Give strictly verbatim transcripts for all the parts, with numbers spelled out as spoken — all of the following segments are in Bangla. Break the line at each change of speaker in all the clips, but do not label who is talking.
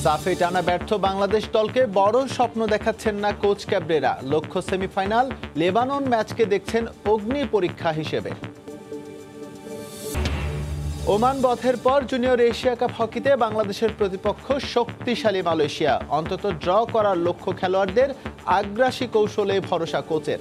সাফে টানা ব্যর্থ বাংলাদেশ দলকে বড় স্বপ্ন দেখাচ্ছেন না কোচ ক্যাবরেরা। লক্ষ্য সেমিফাইনাল, লেবানন ম্যাচকে দেখছেন অগ্নি পরীক্ষা হিসেবে। ওমান বধের পর জুনিয়র এশিয়া কাপ হকিতে বাংলাদেশের প্রতিপক্ষ শক্তিশালী মালয়েশিয়া। অন্তত ড্র করার লক্ষ্য খেলোয়াড়দের, আগ্রাসী কৌশলে ভরসা কোচের।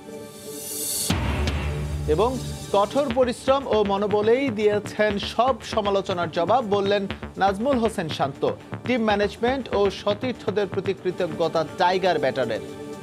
এবং কঠোর পরিশ্রম ও মনোবলেই দিয়েছেন সব সমালোচনার জবাব, বললেন নাজমুল হোসেন শান্ত। টিম ম্যানেজমেন্ট ও সতীর্থদের প্রতি কৃতজ্ঞতা টাইগার ব্যাটারের।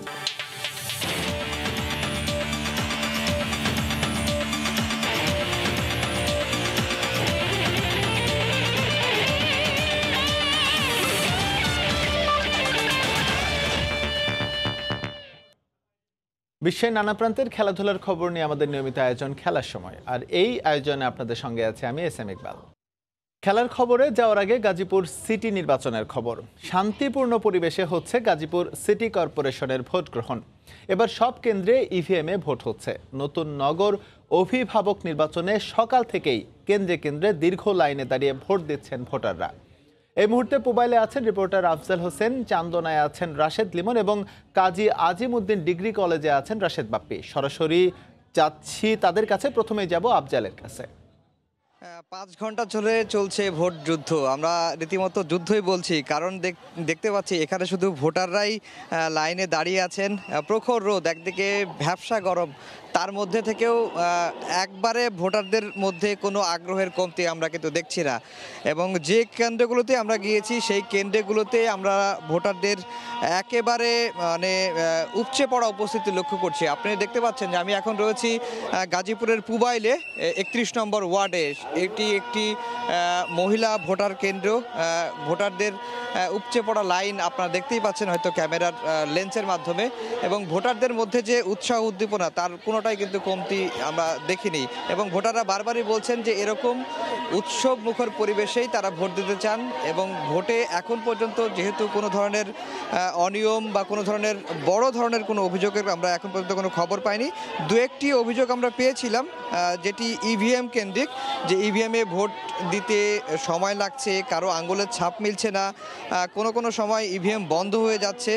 বিশ্বের নানা প্রান্তের খেলাধুলার খবর নিয়ে আমাদের নিয়মিত আয়োজন খেলার সময়, আর এই আয়োজনে আপনাদের সঙ্গে আছে আমি এস এম ইকবাল। খেলার খবরে যাওয়ার আগে গাজীপুর সিটি নির্বাচনের খবর। শান্তিপূর্ণ পরিবেশে হচ্ছে গাজীপুর সিটি কর্পোরেশনের ভোট গ্রহণ। এবার সব কেন্দ্রে ইভিএমে ভোট হচ্ছে। নতুন নগর অভিভাবক নির্বাচনে সকাল থেকেই কেন্দ্রে কেন্দ্রে দীর্ঘ লাইনে দাঁড়িয়ে ভোট দিচ্ছেন ভোটাররা। এই মুহূর্তে মোবাইলে আছেন রিপোর্টার আফজাল হোসেন, চান্দনায় আছেন রাশেদ লিমন এবং কাজী আজিম উদ্দিন ডিগ্রি কলেজে আছেন রাশেদ বাপ্পি। সরাসরি যাচ্ছি তাদের কাছে। প্রথমেই যাব আফজালের কাছে।
পাঁচ ঘন্টা ধরে চলছে ভোট যুদ্ধ। আমরা রীতিমতো যুদ্ধই বলছি, কারণ দেখতে পাচ্ছি এখানে শুধু ভোটাররাই লাইনে দাঁড়িয়ে আছেন। প্রখর রোদ, একদিকে ভ্যাপসা গরম, তার মধ্যে থেকেও একবারে ভোটারদের মধ্যে কোনো আগ্রহের কমতি আমরা কিন্তু দেখছি না। এবং যে কেন্দ্রগুলোতে আমরা গিয়েছি সেই কেন্দ্রগুলোতে আমরা ভোটারদের একেবারে মানে উপচে পড়া উপস্থিতি লক্ষ্য করছি। আপনি দেখতে পাচ্ছেন যে আমি এখন রয়েছি গাজীপুরের পুবাইলে একত্রিশ নম্বর ওয়ার্ডে। এটি একটি মহিলা ভোটার কেন্দ্র। ভোটারদের উপচে পড়া লাইন আপনারা দেখতেই পাচ্ছেন হয়তো ক্যামেরার লেন্সের মাধ্যমে। এবং ভোটারদের মধ্যে যে উৎসাহ উদ্দীপনা, তার কোনোটাই কিন্তু কমতি আমরা দেখিনি। এবং ভোটাররা বারবারই বলছেন যে এরকম উৎসব মুখর পরিবেশেই তারা ভোট দিতে চান। এবং ভোটে এখন পর্যন্ত যেহেতু কোনো ধরনের অনিয়ম বা কোনো ধরনের বড় ধরনের কোনো অভিযোগের আমরা এখন পর্যন্ত কোনো খবর পাইনি। দু একটি অভিযোগ আমরা পেয়েছিলাম, যেটি ইভিএম কেন্দ্রিক, যে ইভিএমে ভোট দিতে সময় লাগছে, কারো আঙ্গুলের ছাপ মিলছে না, কোনো কোনো সময় ইভিএম বন্ধ হয়ে যাচ্ছে।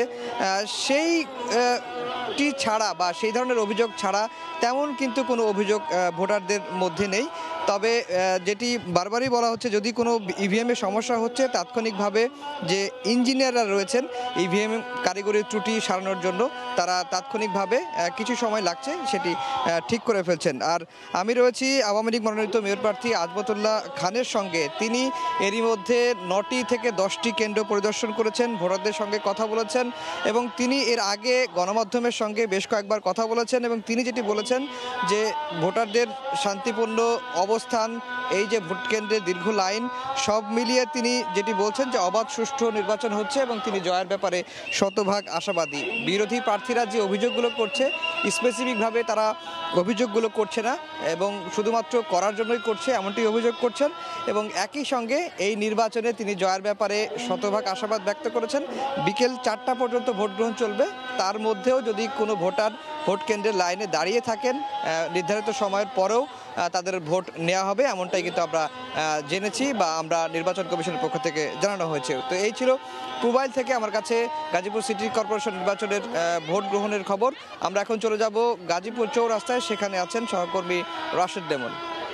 সেইটি ছাড়া বা সেই ধরনের অভিযোগ ছাড়া তেমন কিন্তু কোনো অভিযোগ ভোটারদের মধ্যে নেই। তবে যেটি বারবারই বলা হচ্ছে, যদি কোনো ইভিএমে সমস্যা হচ্ছে তাৎক্ষণিকভাবে যে ইঞ্জিনিয়াররা রয়েছেন ইভিএম কারিগরি ত্রুটি সারানোর জন্য, তারা তাৎক্ষণিকভাবে কিছু সময় লাগছে সেটি ঠিক করে ফেলছেন। আর আমি রয়েছি আওয়ামী লীগ মনোনীত মেয়র প্রার্থী আজমতুল্লাহ খানের সঙ্গে। তিনি এরই মধ্যে নটি থেকে দশটি কেন্দ্র পরিদর্শন করেছেন, ভোটারদের সঙ্গে কথা বলেছেন এবং তিনি এর আগে গণমাধ্যমের সঙ্গে বেশ কয়েকবার কথা বলেছেন। এবং তিনি যেটি বলেছেন যে ভোটারদের শান্তিপূর্ণ অবস্থান, এই যে ভোট কেন্দ্রে দীর্ঘ লাইন, সব মিলিয়ে তিনি যেটি বলছেন যে অবাধ সুষ্ঠু নির্বাচন হচ্ছে এবং তিনি জয়ের ব্যাপারে শতভাগ আশাবাদী। বিরোধী প্রার্থীরা যে অভিযোগগুলো করছে স্পেসিফিকভাবে তারা অভিযোগগুলো করছে না এবং শুধুমাত্র করার জন্যই করছে এমনটি অভিযোগ করছেন। এবং একই সঙ্গে এই নির্বাচনে তিনি জয়ের ব্যাপারে শতভাগ আশাবাদ ব্যক্ত করেছেন। বিকেল চারটা পর্যন্ত ভোট গ্রহণ চলবে, তার মধ্যেও যদি কোনো ভোটার ভোট কেন্দ্রের লাইনে দাঁড়িয়ে থাকেন নির্ধারিত সময়ের পরেও তাদের ভোট নেওয়া হবে, এমনটাই কিন্তু আমরা জেনেছি বা আমরা নির্বাচন কমিশনের পক্ষ থেকে জানানো হয়েছে। তো এই ছিল মোবাইল থেকে আমার কাছে গাজীপুর সিটি কর্পোরেশন নির্বাচনের ভোট গ্রহণের খবর। আমরা এখন চলে যাব গাজীপুর চৌরাস্তায়, সেখানে আছেন সহকর্মী রাশেদ লিমন।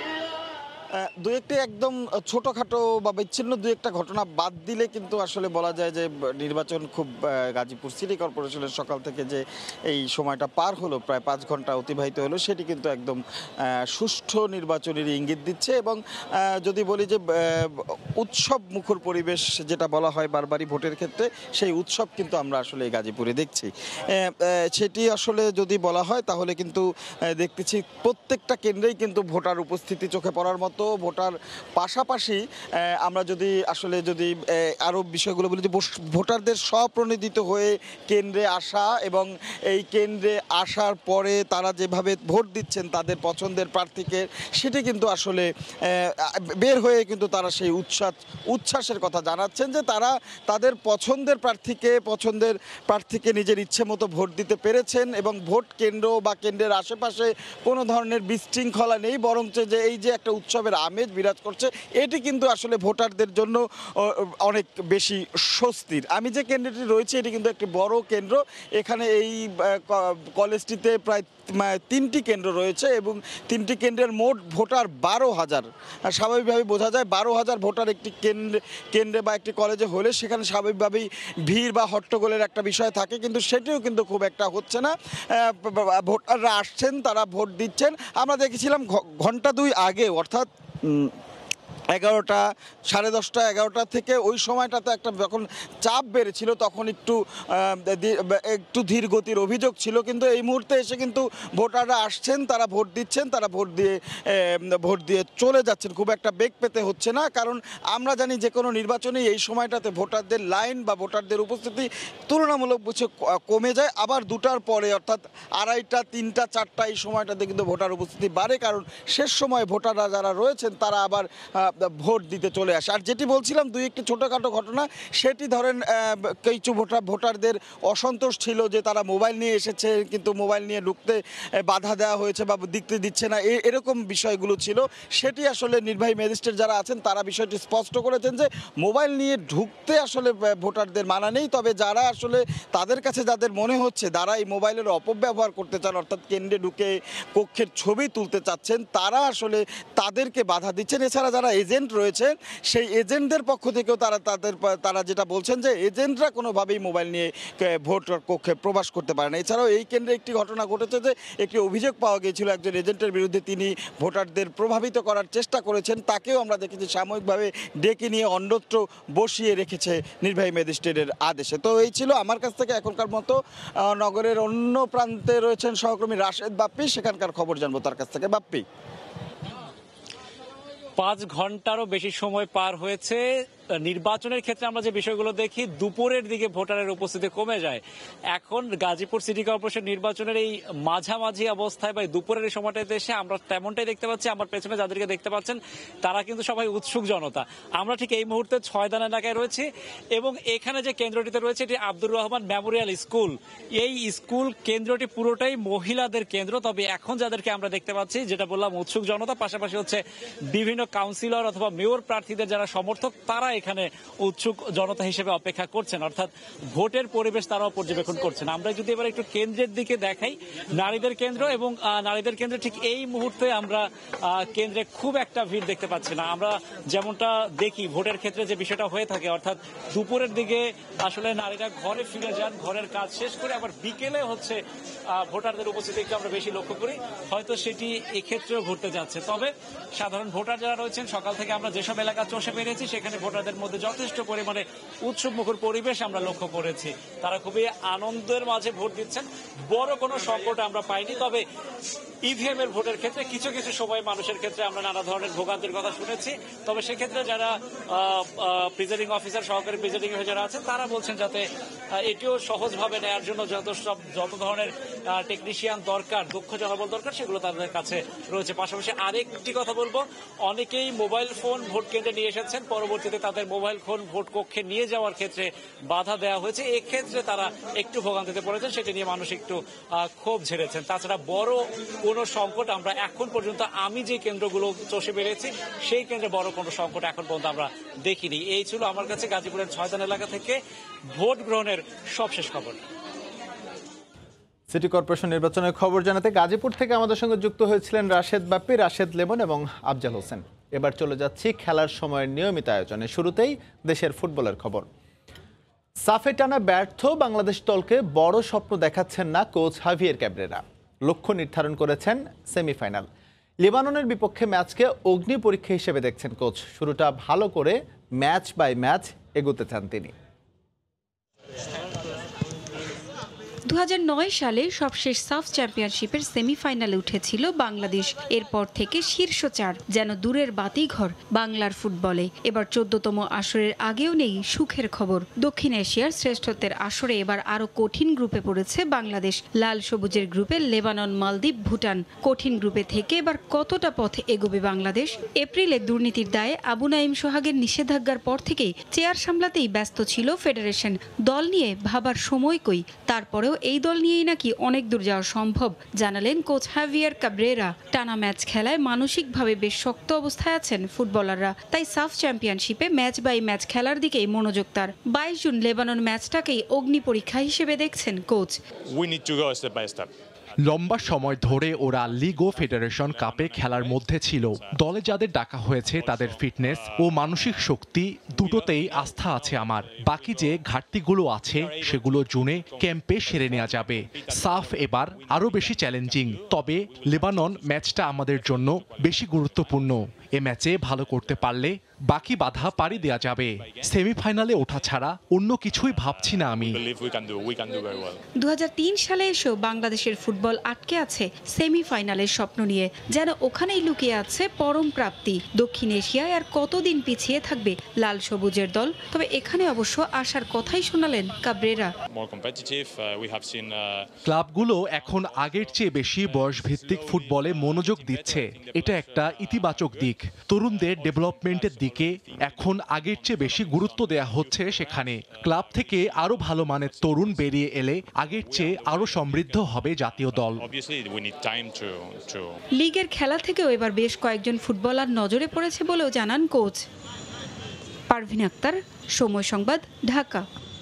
দু একটি একদম ছোটোখাটো বা বিচ্ছিন্ন দু একটা ঘটনা বাদ দিলে কিন্তু আসলে বলা যায় যে নির্বাচন খুব গাজীপুর সিটি কর্পোরেশনের সকাল থেকে যে এই সময়টা পার হলো, প্রায় পাঁচ ঘন্টা অতিবাহিত হলো, সেটি কিন্তু একদম সুষ্ঠু নির্বাচনের ইঙ্গিত দিচ্ছে। এবং যদি বলি যে উৎসব মুখর পরিবেশ যেটা বলা হয় বারবারই ভোটের ক্ষেত্রে, সেই উৎসব কিন্তু আমরা আসলে এই গাজীপুরে দেখছি। সেটি আসলে যদি বলা হয় তাহলে কিন্তু দেখতেছি প্রত্যেকটা কেন্দ্রেই কিন্তু ভোটার উপস্থিতি চোখে পড়ার মতো। ভোটার পাশাপাশি আমরা যদি আসলে যদি আরও বিষয়গুলো বলি, যে ভোটারদের স্বপ্রণোদিত হয়ে কেন্দ্রে আসা এবং এই কেন্দ্রে আসার পরে তারা যেভাবে ভোট দিচ্ছেন তাদের পছন্দের প্রার্থীকে, সেটি কিন্তু আসলে বের হয়ে কিন্তু তারা সেই উচ্ছ্বাস উচ্ছ্বাসের কথা জানাচ্ছেন যে তারা তাদের পছন্দের প্রার্থীকে পছন্দের প্রার্থীকে নিজের ইচ্ছে মতো ভোট দিতে পেরেছেন এবং ভোট কেন্দ্র বা কেন্দ্রের আশেপাশে কোনো ধরনের বিশৃঙ্খলা নেই, বরঞ্চ যে এই যে একটা উৎসবের রকমের আমেজ বিরাজ করছে, এটি কিন্তু আসলে ভোটারদের জন্য অনেক বেশি স্বস্তির। আমি যে কেন্দ্রটি রয়েছে এটি কিন্তু একটি বড় কেন্দ্র। এখানে এই কলেজটিতে প্রায় তিনটি কেন্দ্র রয়েছে এবং তিনটি কেন্দ্রের মোট ভোটার বারো হাজার। স্বাভাবিকভাবেই বোঝা যায় বারো হাজার ভোটার একটি কেন্দ্রে কেন্দ্রে বা একটি কলেজে হলে সেখানে স্বাভাবিকভাবেই ভিড় বা হট্টগোলের একটা বিষয় থাকে, কিন্তু সেটিও কিন্তু খুব একটা হচ্ছে না। ভোটাররা আসছেন, তারা ভোট দিচ্ছেন। আমরা দেখেছিলাম ঘন্টা দুই আগে, অর্থাৎ এগারোটা সাড়ে দশটা এগারোটা থেকে ওই সময়টাতে একটা যখন চাপ বেড়েছিল তখন একটু একটু ধীর গতির অভিযোগ ছিল, কিন্তু এই মুহূর্তে এসে কিন্তু ভোটাররা আসছেন, তারা ভোট দিচ্ছেন, তারা ভোট দিয়ে ভোট দিয়ে চলে যাচ্ছেন। খুব একটা বেগ পেতে হচ্ছে না, কারণ আমরা জানি যে কোনো নির্বাচনে এই সময়টাতে ভোটারদের লাইন বা ভোটারদের উপস্থিতি তুলনামূলক বুঝে কমে যায়। আবার দুটার পরে অর্থাৎ আড়াইটা তিনটা চারটা এই সময়টাতে কিন্তু ভোটার উপস্থিতি বাড়ে, কারণ শেষ সময় ভোটাররা যারা রয়েছেন তারা আবার ভোট দিতে চলে আসে। আর যেটি বলছিলাম দুই একটি ছোটোখাটো ঘটনা, সেটি ধরেন কিছু ভোটার ভোটারদের অসন্তোষ ছিল যে তারা মোবাইল নিয়ে এসেছে কিন্তু মোবাইল নিয়ে ঢুকতে বাধা দেওয়া হয়েছে বা দিতে দিচ্ছে না, এরকম বিষয়গুলো ছিল। সেটি আসলে নির্বাহী ম্যাজিস্ট্রেট যারা আছেন তারা বিষয়টি স্পষ্ট করেছেন যে মোবাইল নিয়ে ঢুকতে আসলে ভোটারদের মানা নেই, তবে যারা আসলে তাদের কাছে যাদের মনে হচ্ছে তারা এই মোবাইলের অপব্যবহার করতে চান, অর্থাৎ কেন্দ্রে ঢুকে কক্ষের ছবি তুলতে চাচ্ছেন, তারা আসলে তাদেরকে বাধা দিচ্ছেন। এছাড়া যারা এজেন্ট রয়েছে সেই এজেন্টদের পক্ষ থেকেও তারা তাদের তারা যেটা বলছেন যে এজেন্টরা কোনোভাবেই মোবাইল নিয়ে ভোট কক্ষে প্রবেশ করতে পারে না। এছাড়াও এই কেন্দ্রে একটি ঘটনা ঘটেছে যে একটি অভিযোগ পাওয়া গিয়েছিল একজন এজেন্টের বিরুদ্ধে, তিনি ভোটারদের প্রভাবিত করার চেষ্টা করেছেন, তাকেও আমরা দেখেছি সাময়িকভাবে ডেকে নিয়ে অন্যত্র বসিয়ে রেখেছে নির্বাহী ম্যাজিস্ট্রেটের আদেশে। তো এই ছিল আমার কাছ থেকে এখনকার মতো। নগরের অন্য প্রান্তে রয়েছেন সহকর্মী রাশেদ বাপ্পি, সেখানকার খবর জানবো তার কাছ থেকে। বাপ্পি,
পাঁচ ঘন্টারও বেশি সময় পার হয়েছে। নির্বাচনের ক্ষেত্রে আমরা যে বিষয়গুলো দেখি, দুপুরের দিকে ভোটারের উপস্থিতি কমে যায়। এখন গাজীপুর সিটি কর্পোরেশন নির্বাচনের এই মাঝামাঝি অবস্থায় বা দুপুরের এই সময়টাতে এসে আমরা তেমনটাই দেখতে পাচ্ছি। আমার পেছনে যাদেরকে দেখতে পাচ্ছেন তারা কিন্তু সবাই উৎসুক জনতা। আমরা ঠিক এই মুহূর্তে ছয়দান এলাকায় রয়েছি এবং এখানে যে কেন্দ্রটিতে রয়েছে এটি আব্দুর রহমান মেমোরিয়াল স্কুল। এই স্কুল কেন্দ্রটি পুরোটাই মহিলাদের কেন্দ্র, তবে এখন যাদেরকে আমরা দেখতে পাচ্ছি, যেটা বললাম উৎসুক জনতা, পাশাপাশি হচ্ছে বিভিন্ন কাউন্সিলর অথবা মেয়র প্রার্থীদের যারা সমর্থক, তারা এখানে উৎসুক জনতা হিসেবে অপেক্ষা করছেন, অর্থাৎ ভোটের পরিবেশ তারাও পর্যবেক্ষণ করছেন। আমরা যদি এবার একটু কেন্দ্রের দিকে দেখাই, নারীদের কেন্দ্র এবং নারীদের কেন্দ্রে ঠিক এই মুহূর্তে আমরা কেন্দ্রে খুব একটা ভিড় দেখতে পাচ্ছি না। আমরা যেমনটা দেখি ভোটের ক্ষেত্রে যে বিষয়টা হয়ে থাকে, অর্থাৎ দুপুরের দিকে আসলে নারীরা ঘরে ফিরে যান, ঘরের কাজ শেষ করে আবার বিকেলে হচ্ছে ভোটারদের উপস্থিতি একটু আমরা বেশি লক্ষ্য করি। হয়তো সেটি এক্ষেত্রেও ঘটতে যাচ্ছে। তবে সাধারণ ভোটার যারা রয়েছেন, সকাল থেকে আমরা যেসব এলাকা চষে বেরিয়েছি সেখানে ভোটারদের মধ্যে যথেষ্ট পরিমাণে উৎসব মুখর পরিবেশ আমরা লক্ষ্য করেছি। তারা খুবই আনন্দের মাঝে ভোট দিচ্ছেন। বড় কোনো সংকট আমরা পাইনি। তবে ইভিএম এর ভোটের ক্ষেত্রে কিছু কিছু সময় মানুষের ক্ষেত্রে আমরা নানা ধরনের ভোগান্তির কথা শুনেছি। তবে সেক্ষেত্রে যারা প্রিজাইডিং অফিসার, সহকারী প্রিজাইডিং অফিসার যারা আছেন, তারা বলছেন যাতে এটিও সহজভাবে নেওয়ার জন্য যত সব যত ধরনের টেকনিশিয়ান দরকার, দক্ষ জনবল দরকার, সেগুলো তাদের কাছে রয়েছে। পাশাপাশি আরেকটি কথা বলবো, অনেকেই মোবাইল ফোন ভোট কেন্দ্রে নিয়ে এসেছেন, পরবর্তীতে তাদের মোবাইল ফোন ভোট কক্ষে নিয়ে যাওয়ার ক্ষেত্রে বাধা দেওয়া হয়েছে। এক্ষেত্রে তারা একটু ভোগান্তিতে পড়েছেন, সেটি নিয়ে মানুষ একটু ক্ষোভ ঝেড়েছেন। তাছাড়া বড় কোনো সংকট আমরা এখন পর্যন্ত, আমি যে কেন্দ্রগুলো চষে বেরিয়েছি সেই কেন্দ্রে বড় কোনো সংকট এখন পর্যন্ত আমরা দেখিনি। এই ছিল আমার কাছে গাজীপুরের ছয়দান এলাকা থেকে ভোট গ্রহণের সবশেষ খবর।
সিটি কর্পোরেশন নির্বাচনের খবর জানাতে গাজীপুর থেকে আমাদের সঙ্গে যুক্ত হয়েছিলেন রাশেদ বাপ্পি, রাশেদ লেমন এবং আফজাল হোসেন। এবার চলে যাচ্ছি খেলার সময়ের নিয়মিত আয়োজনে। শুরুতেই দেশের ফুটবলের খবর। সাফে টানা ব্যর্থ বাংলাদেশ দলকে বড় স্বপ্ন দেখাচ্ছেন না কোচ হাভিয়ের ক্যাব্রেরা। লক্ষ্য নির্ধারণ করেছেন সেমিফাইনাল। লেবাননের বিপক্ষে ম্যাচকে অগ্নি পরীক্ষা হিসেবে দেখছেন কোচ। শুরুটা ভালো করে ম্যাচ বাই ম্যাচ এগোতে চান তিনি।
দু হাজার নয় সালে সবশেষ সাফ চ্যাম্পিয়নশিপের সেমিফাইনালে উঠেছিল বাংলাদেশ। এরপর থেকে শীর্ষ চার যেন দূরের বাতিঘর বাংলার ফুটবলে। এবার চোদ্দতম আসরের আগেও নেই সুখের খবর। দক্ষিণ এশিয়ার শ্রেষ্ঠত্বের আসরে এবার আরও কঠিন গ্রুপে পড়েছে বাংলাদেশ। লাল সবুজের গ্রুপে লেবানন, মালদ্বীপ, ভুটান। কঠিন গ্রুপে থেকে এবার কতটা পথ এগোবে বাংলাদেশ? এপ্রিলে দুর্নীতির দায়ে আবু নাইম সোহাগের নিষেধাজ্ঞার পর থেকেই চেয়ার সামলাতেই ব্যস্ত ছিল ফেডারেশন। দল নিয়ে ভাবার সময় কই। তারপরেও এই দল নিয়েই নাকি অনেক দূর যাওয়া সম্ভব, জানালেন কোচ হাভিয়ার কাব্রেরা। টানা ম্যাচ খেলায় মানসিকভাবে বেশ শক্ত অবস্থায় আছেন ফুটবলাররা, তাই সাফ চ্যাম্পিয়নশিপে ম্যাচ বাই ম্যাচ খেলার দিকেই মনোযোগ তার। বাইশ জুন লেবানন ম্যাচটাকেই অগ্নি পরীক্ষা হিসেবে দেখছেন কোচ।
লম্বা সময় ধরে ওরা লিগ ও ফেডারেশন কাপে খেলার মধ্যে ছিল। দলে যাদের ডাকা হয়েছে তাদের ফিটনেস ও মানসিক শক্তি দুটোতেই আস্থা আছে আমার। বাকি যে ঘাটতিগুলো আছে সেগুলো জুনে ক্যাম্পে সেরে নেওয়া যাবে। সাফ এবার আরও বেশি চ্যালেঞ্জিং, তবে লেবানন ম্যাচটা আমাদের জন্য বেশি গুরুত্বপূর্ণ। এ ম্যাচে ভালো করতে পারলে বাকি বাধা পাড়ি দেওয়া যাবে। সেমিফাইনালে ওঠা ছাড়া অন্য কিছুই ভাবছি না আমি।
দু হাজার তিন সালে এসেও বাংলাদেশের ফুটবল আটকে আছে সেমিফাইনালের স্বপ্ন নিয়ে, যেন ওখানেই লুকিয়ে আছে পরম প্রাপ্তি। দক্ষিণ এশিয়ায় আর কতদিন পিছিয়ে থাকবে লাল সবুজের দল? তবে এখানে অবশ্য আসার কথাই শোনালেন কাব্রেরা।
ক্লাবগুলো এখন আগের চেয়ে বেশি বয়সভিত্তিক ফুটবলে মনোযোগ দিচ্ছে, এটা একটা ইতিবাচক দিক। তরুণদের ডেভেলপমেন্টের দিকে এখন আগের চেয়ে বেশি গুরুত্ব দেয়া হচ্ছে সেখানে। ক্লাব থেকে আরো ভালো মানের তরুণ বেরিয়ে এলে আগের চেয়ে আরো সমৃদ্ধ হবে জাতীয় দল।
লিগের খেলা থেকেও এবার বেশ কয়েকজন ফুটবলার নজরে পড়েছে বলেও জানান কোচ। পারভিন আক্তার, সময় সংবাদ, ঢাকা।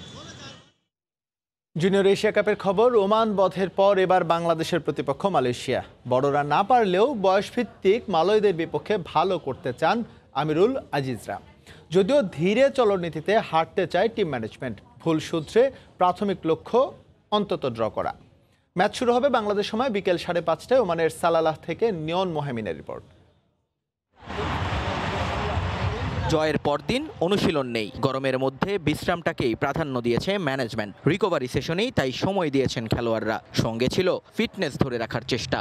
জুনিয়র এশিয়া কাপের খবর। ওমান বধের পর এবার বাংলাদেশের প্রতিপক্ষ মালয়েশিয়া। বড়রা না পারলেও বয়সভিত্তিক মালয়দের বিপক্ষে ভালো করতে চান আমিরুল আজিজরা। যদিও ধীরে চলনীতিতে হাঁটতে চায় টিম ম্যানেজমেন্ট। ভুল সূত্রে প্রাথমিক লক্ষ্য অন্তত ড্র করা। ম্যাচ শুরু হবে বাংলাদেশ সময় বিকেল সাড়ে পাঁচটায় ওমানের সালালাহ থেকে নিয়ন মোহামিনের রিপোর্ট।
জয়ের পরদিন অনুশীলন নেই, গরমের মধ্যে বিশ্রামটাকেই প্রাধান্য দিয়েছে ম্যানেজমেন্ট। রিকভারি সেশনেই তাই সময় দিয়েছেন খেলোয়াড়রা, সঙ্গে ছিল ফিটনেস ধরে রাখার চেষ্টা।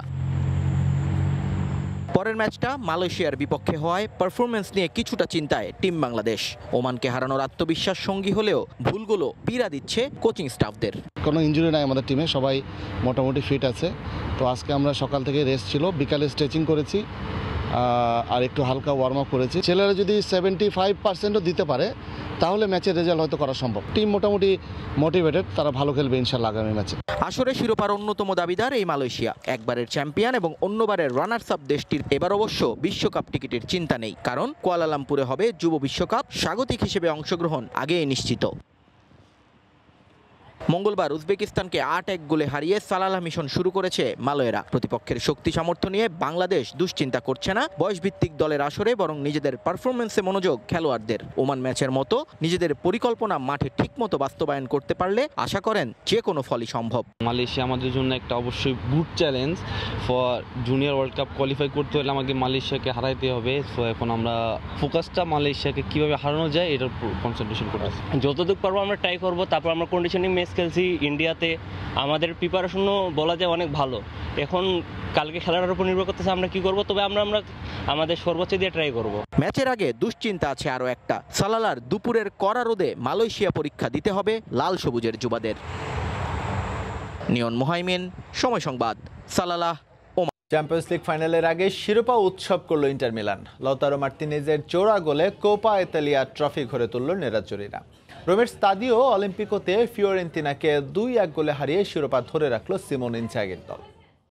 পরের ম্যাচটা মালয়েশিয়ার বিপক্ষে হওয়ায় পারফরমেন্স নিয়ে কিছুটা চিন্তায় টিম বাংলাদেশ। ওমানকে হারানোর আত্মবিশ্বাস সঙ্গী হলেও ভুলগুলো পীড়া দিচ্ছে কোচিং স্টাফদের।
কোনো ইনজুরি নাই আমাদের টিমে, সবাই মোটামুটি ফিট আছে। তো আজকে আমরা সকাল থেকে রেস্ট ছিল, বিকালে স্ট্রেচিং করেছি আর একটু হালকা ওয়ার্ম আপ করেছি। ছেলেরা যদি সেভেন্টি ফাইভ পার্সেন্টও দিতে পারে তাহলে ম্যাচের রেজাল্ট হয়তো করা সম্ভব। টিম মোটামুটি মোটিভেটেড, তারা ভালো খেলবে ইনশাআল্লাহ আগামী ম্যাচে।
আসরে শিরোপার অন্যতম দাবিদার এই মালয়েশিয়া, একবারের চ্যাম্পিয়ন এবং অন্যবারের রানার্স আপ দেশটির এবার অবশ্য বিশ্বকাপ টিকিটের চিন্তা নেই, কারণ কুয়ালালামপুরে হবে যুব বিশ্বকাপ। স্বাগতিক হিসেবে অংশগ্রহণ আগেই নিশ্চিত। মঙ্গলবার উজবেকিস্তানকে আট এক গোলে হারিয়ে সালালাহ মিশন শুরু করেছে মালয়েরা। প্রতিপক্ষের শক্তি সামর্থ্য নিয়ে বাংলাদেশ দুশ্চিন্তা করছে না বয়সভিত্তিক দলের আসরে, বরং নিজেদের পারফরমেন্সে মনোযোগ খেলোয়াড়দের। ওমান ম্যাচের মতো নিজেদের পরিকল্পনা মাঠে ঠিকমতো বাস্তবায়ন করতে পারলে আশা করেন যে কোনো ফলই সম্ভব।
মালয়েশিয়া আমাদের জন্য একটা অবশ্যই good challenge. For junior world cup qualify করতে হলে আমাকে মালয়েশিয়াকে হারাইতে হবে। সো এখন আমরা ফোকাসটা মালয়েশিয়াকে কিভাবে হারানো যায় এটার কনসেন্ট্রেশন করতেছি।
যতটুকু পারবো আমরা ট্রাই করবো। তারপর আমরা কন্ডিশনিং ম্যাচ খেলছি ইন্ডিয়াতে, আমাদের প্রিপারেশনও বলা যায় অনেক ভালো। এখন কালকে খেলার উপর নির্ভর করতেছে আমরা কি করব, তবে আমরা আমরা আমাদের সর্বোচ্চ দিয়ে ট্রাই করব।
ম্যাচের আগে দুশ্চিন্তা আছে আরও একটা। সালালার দুপুরের কড়া রোদে মালয়েশিয়া পরীক্ষা দিতে হবে লাল সবুজের যুবাদের। নিয়ন মোহাইমিন, সময় সংবাদ, সালালাহ।
চ্যাম্পিয়ন্স লিগ ফাইনালের আগে শিরোপা উৎসব করল ইন্টার মিলান। লাউতারো মার্তিনেজের জোড়া গোলে কোপা ইতালিয়া ট্রফি ঘরে তুলল নেরাজ্জোরিরা। রোমের স্তাদিও অলিম্পিকোতে ফিওরেন্তিনাকে দুই এক গোলে হারিয়ে শিরোপা ধরে রাখল সিমোন ইনজাগির দল।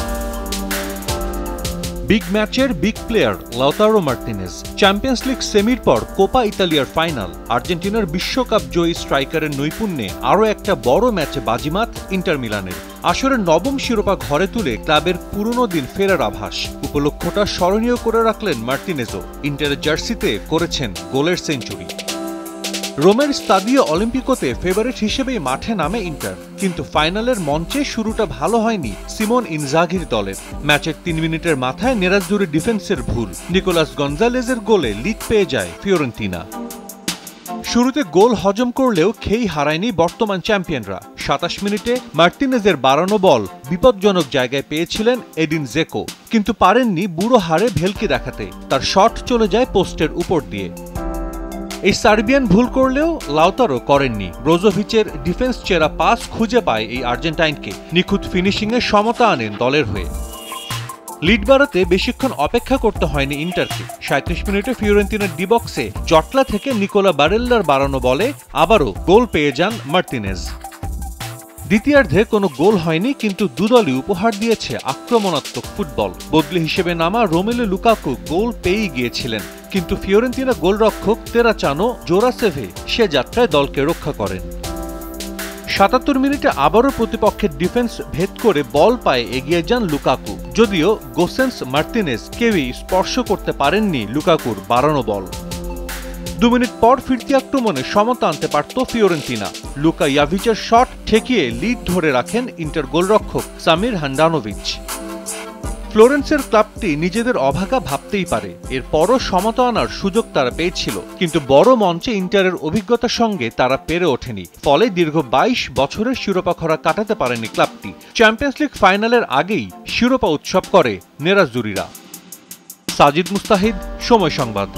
বিগ ম্যাচের big player Lautaro Martinez. Champions league সেমির পর কোপা ইতালিয়ার ফাইনাল। আর্জেন্টিনার বিশ্বকাপ জয়ী স্ট্রাইকারের নৈপুণ্যে আরও একটা বড় ম্যাচে বাজিমাত ইন্টার মিলানের। আসরের নবম শিরোপা ঘরে তুলে ক্লাবের পুরনো দিন ফেরার আভাস। উপলক্ষটা স্মরণীয় করে রাখলেন মার্তিনেজও। ইন্টারের জার্সিতে করেছেন গোলের সেঞ্চুরি। রোমের স্তাদিও অলিম্পিকোতে ফেভারিট হিসেবেই মাঠে নামে ইন্টার, কিন্তু ফাইনালের মঞ্চে শুরুটা ভালো হয়নি সিমোন ইনজাগির দলের। ম্যাচের তিন মিনিটের মাথায় নেরাজ্জোরি ডিফেন্সের ভুল, নিকোলাস গঞ্জালেজের গোলে লিড পেয়ে যায় ফিওরেন্তিনা। শুরুতে গোল হজম করলেও খেই হারায়নি বর্তমান চ্যাম্পিয়নরা। সাতাশ মিনিটে মার্তিনেজের বাড়ানো বল বিপজ্জনক জায়গায় পেয়েছিলেন এডিন জেকো, কিন্তু পারেননি বুড়ো হারে ভেলকি দেখাতে। তার শট চলে যায় পোস্টের উপর দিয়ে। এই সার্বিয়ান ভুল করলেও লাউতারো করেননি। ব্রোজোভিচের ডিফেন্স চেরা পাস খুঁজে পায় এই আর্জেন্টাইনকে। নিখুঁত ফিনিশিংয়ে সমতা আনেন দলের হয়ে। লিড বাড়াতে বেশিক্ষণ অপেক্ষা করতে হয়নি ইন্টারকে। সাঁত্রিশ মিনিটে ফিওরেন্তিনার ডি বক্সে জটলা থেকে নিকোলা বারেল্লার বাড়ানো বলে আবারও গোল পেয়ে যান মার্তিনেজ। দ্বিতীয়ার্ধে কোনো গোল হয়নি, কিন্তু দুদলই উপহার দিয়েছে আক্রমণাত্মক ফুটবল। বদলি হিসেবে নামা রোমেলু লুকাকু গোল পেয়েই গিয়েছিলেন, কিন্তু ফিওরেন্তিনা গোলরক্ষক তেরাচানো জোরাসেভে সে যাত্রায় দলকে রক্ষা করেন। সাতাত্তর মিনিটে আবারও প্রতিপক্ষের ডিফেন্স ভেদ করে বল পায়ে এগিয়ে যান লুকাকু, যদিও গোসেন্স মার্তিনেজ কেউই স্পর্শ করতে পারেননি লুকাকুর বাড়ানো বল। দু মিনিট পর ফিরতি আক্রমণে সমতা আনতে পারত ফিওরেন্তিনা। লুকা ইয়াভিচের শট ঠেকিয়ে লিড ধরে রাখেন ইন্টার গোলরক্ষক সামির হান্ডানোভিচ। ফ্লোরেন্সের ক্লাবটি নিজেদের অভাগা ভাবতেই পারে, এরপরও সমতা আনার সুযোগ তারা পেয়েছিল, কিন্তু বড় মঞ্চে ইন্টারের অভিজ্ঞতার সঙ্গে তারা পেরে ওঠেনি। ফলে দীর্ঘ বাইশ বছরের শিরোপা খরা কাটাতে পারেনি ক্লাবটি। চ্যাম্পিয়ন্স লিগ ফাইনালের আগেই শিরোপা উৎসব করে নেরাজুরিরা। সাজিদ মুস্তাহিদ, সময় সংবাদ।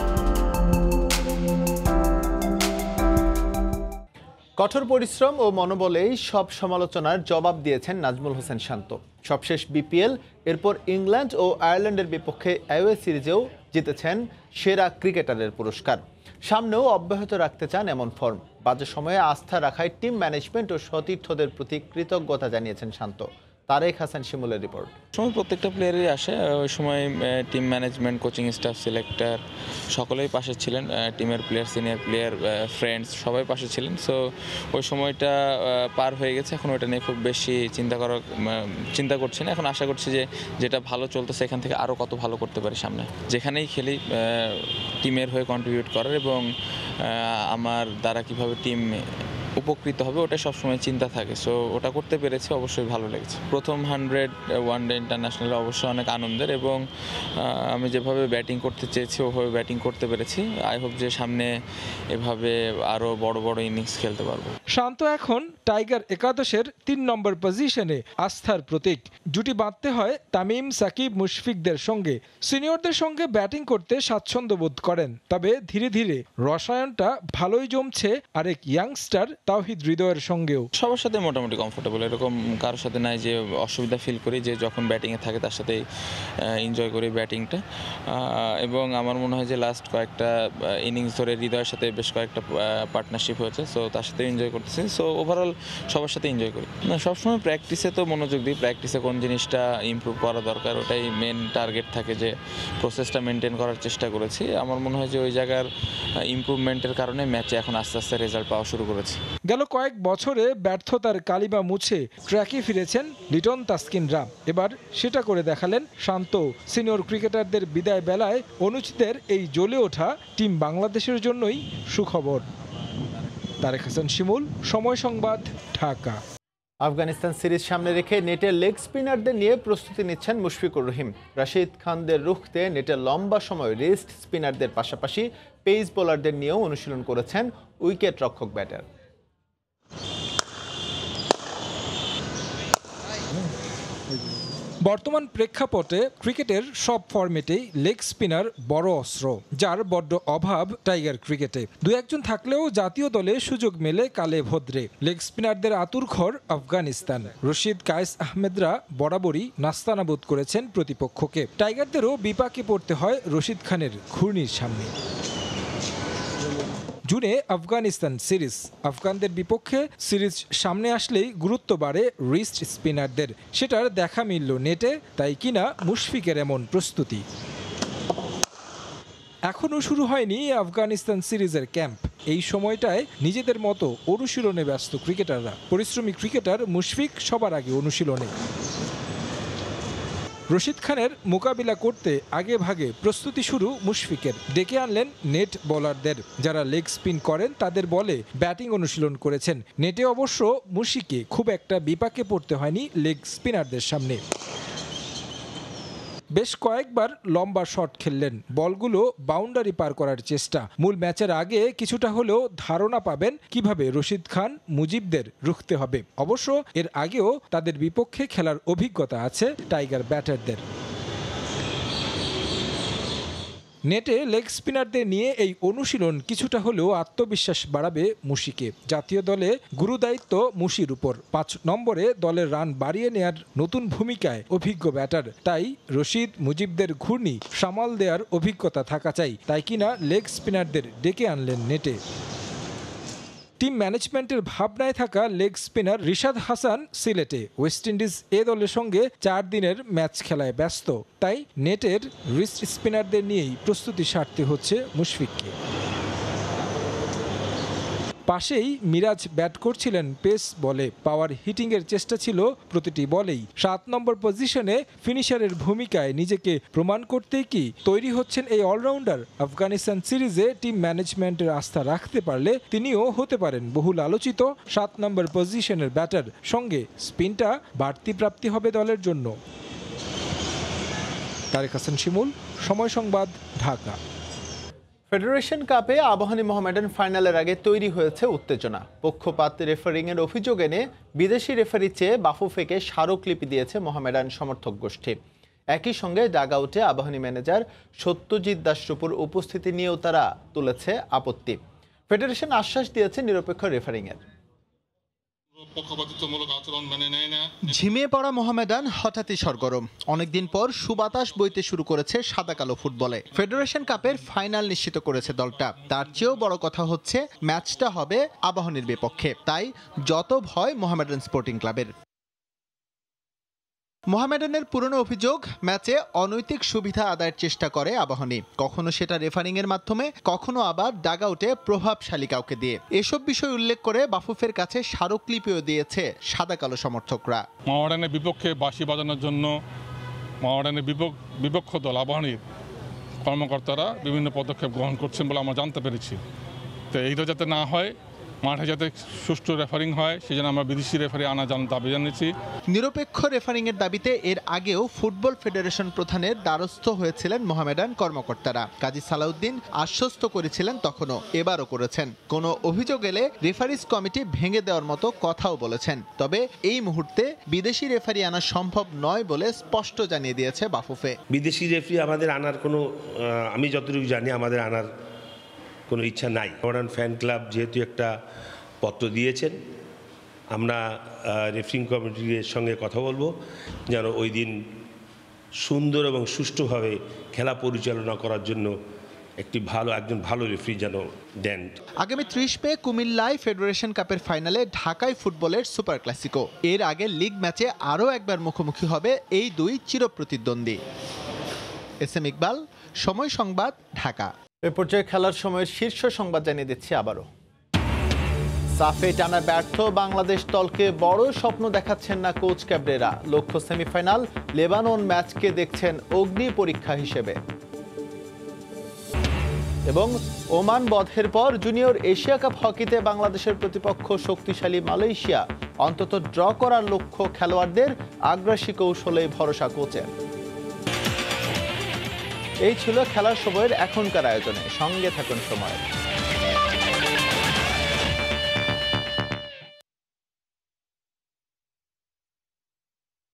কঠোর পরিশ্রম ও মনোবলেই সব সমালোচনার জবাব দিয়েছেন নাজমুল হোসেন শান্ত। সবশেষ বিপিএল, এরপর ইংল্যান্ড ও আয়ারল্যান্ডের বিপক্ষে অ্যাওয়ে সিরিজেও জিতেছেন সেরা ক্রিকেটারের পুরস্কার। সামনেও অব্যাহত রাখতে চান এমন ফর্ম। বাজে সময়ে আস্থা রাখায় টিম ম্যানেজমেন্ট ও সতীর্থদের প্রতি কৃতজ্ঞতা জানিয়েছেন শান্ত। তারেক হাসান শিমুলের রিপোর্ট।
সময় প্রত্যেকটা প্লেয়ারই আসে, ওই সময় team management, coaching staff, selector সকলেই পাশে ছিলেন। টিমের প্লেয়ার, সিনিয়র প্লেয়ার, ফ্রেন্ডস সবাই পাশে ছিলেন। সো ওই সময়টা পার হয়ে গেছে, এখন ওইটা নিয়ে খুব বেশি চিন্তা করার চিন্তা করছি না। এখন আশা করছি যে যেটা ভালো চলতেছে এখান থেকে আরও কত ভালো করতে পারি সামনে। যেখানেই খেলি টিমের হয়ে কন্ট্রিবিউট করার এবং আমার দ্বারা কিভাবে টিম উপকৃত হবে ওটা সবসময় চিন্তা থাকে। সো ওটা করতে পেরেছি, অবশ্যই ভালো লেগেছে। প্রথম হান্ড্রেড ওয়ান ডে ইন্টারন্যাশনালে অবশ্যই অনেক আনন্দের, এবং আমি যেভাবে ব্যাটিং করতে চেয়েছি ওভাবে ব্যাটিং করতে পেরেছি। আই হোপ যে সামনে এভাবে আরও বড় বড় ইনিংস খেলতে পারবো।
শান্ত এখন টাইগার একাদশের তিন নম্বর পজিশনে আস্থার প্রতীক। জুটি বাঁধতে হয় তামিম, সাকিব, মুশফিকদের সঙ্গে। সিনিয়রদের সঙ্গে ব্যাটিং করতে স্বাচ্ছন্দ্য বোধ করেন, তবে ধীরে ধীরে রসায়নটা ভালোই জমছে আরেক ইয়াংস্টার তাওহিদ হৃদয়ের সঙ্গেও।
সবার সাথে মোটামুটি কমফোর্টেবল, এরকম কারোর সাথে নাই যে অসুবিধা ফিল করি, যে যখন ব্যাটিংয়ে থাকে তার সাথেই এনজয় করি ব্যাটিংটা। এবং আমার মনে হয় যে লাস্ট কয়েকটা ইনিংস ধরে হৃদয়ের সাথে বেশ কয়েকটা পার্টনারশিপ হয়েছে, সো তার সাথে এনজয় করতেছি। সো ওভারঅল সবার সাথে এনজয় করি। না, সবসময় প্র্যাকটিসে তো মনোযোগ দিই, প্র্যাকটিসে কোন জিনিসটা ইমপ্রুভ করা দরকার ওটাই মেন টার্গেট থাকে, যে প্রসেসটা মেনটেন করার চেষ্টা করেছি। আমার মনে হয় যে ওই জায়গার ইমপ্রুভমেন্টের কারণে ম্যাচে এখন আস্তে আস্তে রেজাল্ট পাওয়া শুরু করেছি।
গেল কয়েক বছরে ব্যর্থতার কালিমা মুছে ট্র্যাকে ফিরেছেন লিটন তাসকিনরা। এবার সেটা করে দেখালেন শান্ত। সিনিয়র ক্রিকেটারদের বিদায় বেলায় অনুচিতের এই জ্বলে ওঠা টিম বাংলাদেশের জন্যই সুখবর। তারেক হাসান শিমুল, সময় সংবাদ, ঢাকা।
আফগানিস্তান সিরিজ সামনে রেখে নেটের লেগ স্পিনারদের নিয়ে প্রস্তুতি নিচ্ছেন মুশফিকুর রহিম। রাশিদ খানদের রুখতে নেটের লম্বা সময় রিস্ট স্পিনারদের পাশাপাশি পেস বোলারদের নিয়েও অনুশীলন করেছেন উইকেট রক্ষক ব্যাটার।
বর্তমান প্রেক্ষাপটে ক্রিকেটের সব ফরম্যাটেই লেগ স্পিনার বড় অস্ত্র, যার বড্ড অভাব টাইগার ক্রিকেটে। দু একজন থাকলেও জাতীয় দলে সুযোগ মেলে কালে ভদ্রে। লেগ স্পিনারদের আতুরঘর আফগানিস্তান। রশিদ, কায়েস আহমেদরা বরাবরই নাস্তানাবুদ করেছেন প্রতিপক্ষকে। টাইগারদেরও বিপাকে পড়তে হয় রশিদ খানের ঘূর্ণির সামনে। জুনে আফগানিস্তান সিরিজ। আফগানদের বিপক্ষে সিরিজ সামনে আসলেই গুরুত্ব বাড়ে রিস্ট স্পিনারদের। সেটার দেখা মিলল নেটে, তাই কিনা মুশফিকের এমন প্রস্তুতি। এখনও শুরু হয়নি আফগানিস্তান সিরিজের ক্যাম্প। এই সময়টায় নিজেদের মতো অনুশীলনে ব্যস্ত ক্রিকেটাররা। পরিশ্রমী ক্রিকেটার মুশফিক সবার আগে অনুশীলনে। রশিদ খানের মোকাবিলা করতে আগে ভাগে প্রস্তুতি শুরু মুশফিকের। ডেকে আনলেন নেট বোলারদের, যারা লেগ স্পিন করেন তাদের বলে ব্যাটিং অনুশীলন করেছেন। নেটে অবশ্য মুশফিককে খুব একটা বিপাকে পড়তে হয়নি লেগ স্পিনারদের সামনে। বেশ কয়েকবার লম্বা শট খেললেন, বলগুলো বাউন্ডারি পার করার চেষ্টা। মূল ম্যাচের আগে কিছুটা হলেও ধারণা পাবেন কিভাবে রশিদ খান, মুজিবদের রুখতে হবে। অবশ্য এর আগেও তাদের বিপক্ষে খেলার অভিজ্ঞতা আছে টাইগার ব্যাটারদের। নেটে লেগ স্পিনারদের নিয়ে এই অনুশীলন কিছুটা হলেও আত্মবিশ্বাস বাড়াবে মুশিকে। জাতীয় দলে গুরুদায়িত্ব মুশির উপর। পাঁচ নম্বরে দলের রান বাড়িয়ে নেয়ার নতুন ভূমিকায় অভিজ্ঞ ব্যাটার, তাই রশিদ, মুজিবদের ঘূর্ণি সামাল দেওয়ার অভিজ্ঞতা থাকা চাই। তাই কিনা লেগ স্পিনারদের ডেকে আনলেন নেটে। টিম ম্যানেজমেন্টের ভাবনায় থাকা লেগ স্পিনার রিশাদ হাসান সিলেটে, ওয়েস্ট ইন্ডিজ এ দলের সঙ্গে চার দিনের ম্যাচ খেলায় ব্যস্ত, তাই নেটের রিস্ট স্পিনারদের নিয়েই প্রস্তুতি সারতে হচ্ছে মুশফিককে। পাশেই মিরাজ ব্যাট করছিলেন পেস বলে, পাওয়ার হিটিংয়ের চেষ্টা ছিল প্রতিটি বলেই। সাত নম্বর পজিশনে ফিনিশারের ভূমিকায় নিজেকে প্রমাণ করতেই কি তৈরি হচ্ছেন এই অলরাউন্ডার? আফগানিস্তান সিরিজে টিম ম্যানেজমেন্টের আস্থা রাখতে পারলে তিনিও হতে পারেন বহুল আলোচিত সাত নম্বর পজিশনের ব্যাটার, সঙ্গে স্পিনটা বাড়তি প্রাপ্তি হবে দলের জন্য। তারেক হাসান শিমুল, সময় সংবাদ, ঢাকা।
ফেডারেশন কাপে আবাহনী মোহামেডান ফাইনালের আগে তৈরি হয়েছে উত্তেজনা। পক্ষপাত রেফারিং এর অভিযোগ এনে বিদেশি রেফারি চেয়ে বাফুফেকে স্মারকলিপি দিয়েছে মোহামেডান সমর্থক গোষ্ঠী। একই সঙ্গে ডাগআউটে আবাহনী ম্যানেজার সত্যজিৎ দাসরূপুর উপস্থিতি নিয়েও তারা তুলেছে আপত্তি। ফেডারেশন আশ্বাস দিয়েছে নিরপেক্ষ রেফারিং এর। ঝিমিয়ে পড়া মোহামেডান হঠাৎই সরগরম। অনেকদিন পর সুবাতাস বইতে শুরু করেছে সাদা কালো ফুটবলে। ফেডারেশন কাপের ফাইনাল নিশ্চিত করেছে দলটা। তার চেয়েও বড় কথা হচ্ছে ম্যাচটা হবে আবাহনীর বিপক্ষে, তাই যত ভয় মোহামেডান স্পোর্টিং ক্লাবের। মোহামেডানের পুরনো অভিযোগ, ম্যাচে অনৈতিক সুবিধা আদায়ের চেষ্টা করে আবাহনী, কখনো সেটা রেফারিং এর মাধ্যমে, কখনো আবার ডাগআউটে প্রভাবশালী কাউকে দিয়ে। এসব বিষয় উল্লেখ করে বাফুফের কাছে স্মারকলিপিও দিয়েছে সাদা কালো সমর্থকরা।
মোহামেডানের বিপক্ষে বাঁশি বাজানোর জন্য মোহামেডানের বিপক্ষ দল আবাহনীর কর্মকর্তারা বিভিন্ন পদক্ষেপ গ্রহণ করছেন বলে আমরা জানতে পেরেছি। তো এইটা যাতে না হয়, মাঠে যাতে সুষ্ঠু রেফারিং হয়, সেজন্য আমরা বিদেশি রেফারি আনা দাবি জানিয়েছি। নিরপেক্ষ রেফারিং এর দাবিতে এর আগেও ফুটবল ফেডারেশন প্রধানের দ্বারস্থ হয়েছিলেন মোহামেডান কর্মকর্তারা। কাজী সালাউদ্দিন আশ্বস্ত করেছিলেন তখনও, এবারও করেছেন। কোনো অভিযোগ এলে রেফারিজ কমিটি ভেঙে দেওয়ার মতো কথাও বলেছেন। তবে এই মুহূর্তে বিদেশি রেফারি আনা সম্ভব নয় বলে স্পষ্ট জানিয়ে দিয়েছে বাফুফে।
বিদেশি রেফারি আমাদের আনার কোনো, আমি যতটুকু জানি আমাদের আনার কোনো ইচ্ছা নাই। মডার্ন ফ্যান ক্লাব যেহেতু একটা পত্র দিয়েছেন, আমরা রেফারিং কমিটির সঙ্গে কথা বলবো যেন ওই দিন সুন্দর এবং সুষ্ঠুভাবে খেলা পরিচালনা করার জন্য একটি ভালো একজন ভালো রেফারি যেন দেন। আগামী ত্রিশ মে কুমিল্লায় ফেডারেশন কাপের ফাইনালে ঢাকায় ফুটবলের সুপার ক্লাসিকো। এর আগে লিগ ম্যাচে আরও একবার মুখোমুখি হবে এই দুই চিরপ্রতিদ্বন্দ্বী। এস এম ইকবাল, সময় সংবাদ, ঢাকা। এ পর্যায়ে খেলার সময়ের শীর্ষ সংবাদ জানিয়ে দিচ্ছি আবারও। সাফে টানা ব্যর্থ বাংলাদেশ দলকে বড় স্বপ্ন দেখাচ্ছেন না কোচ ক্যাবরেরা। লক্ষ্য সেমিফাইনাল, লেবানন ম্যাচকে দেখছেন অগ্নি পরীক্ষা হিসেবে। এবং ওমান বধের পর জুনিয়র এশিয়া কাপ হকিতে বাংলাদেশের প্রতিপক্ষ শক্তিশালী মালয়েশিয়া। অন্তত ড্র করার লক্ষ্য খেলোয়াড়দের, আগ্রাসী কৌশলে ভরসা কোচের। এই ছিল খেলার সময়ের এখনকার আয়োজনে। সঙ্গে থাকুন সময়।